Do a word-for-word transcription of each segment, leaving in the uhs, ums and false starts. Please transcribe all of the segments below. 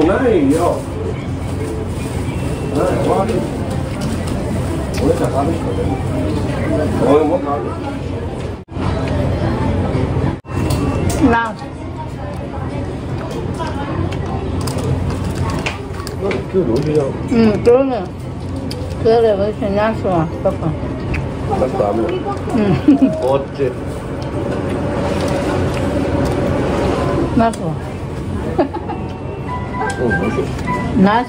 うないよ。ない、悪い。俺じゃ食べしか出ない。俺も食べ。 な。 きゅうり美味しいよ。 うん、그러네。그래, 맛있어. 나서, papá。 ナスダメ。 うん。 こっち。 ナスは。 うん、美味しい。 ナス。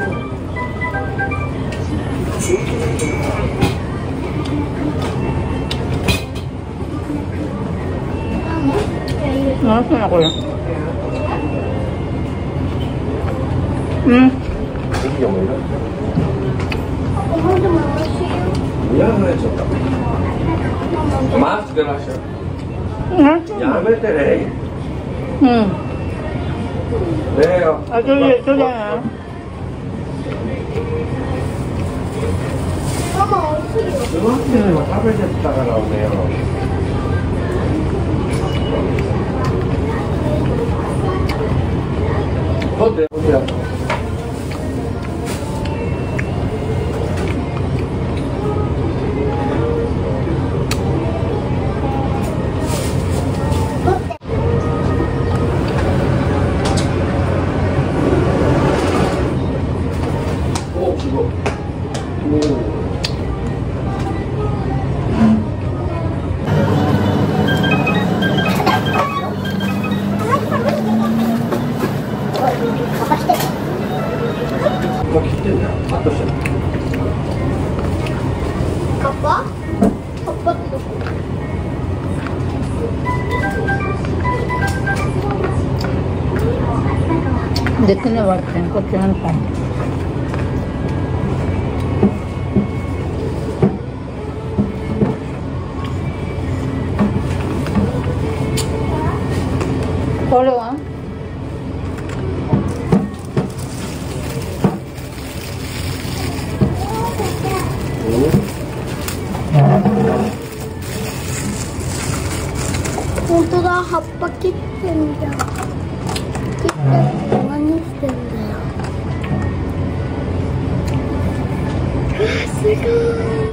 ナスなこれ。うん。 いいよ、もういらない。いらない、ちょっと。マスクなしよ。やめてね。 うん。 ねえよ。 あ、それ、それやな。 ママ、美味しいよ。すまんねよ、食べてたから、おめえよ。取って、取ってやった。もう切ってんだよ。カットしてる。 カッパ？カッパってどこ？ できねわってんこっちなんか。これは？ 本当だ、葉っぱ切ってんじゃん。切って何してんだよ。わあ、すごい。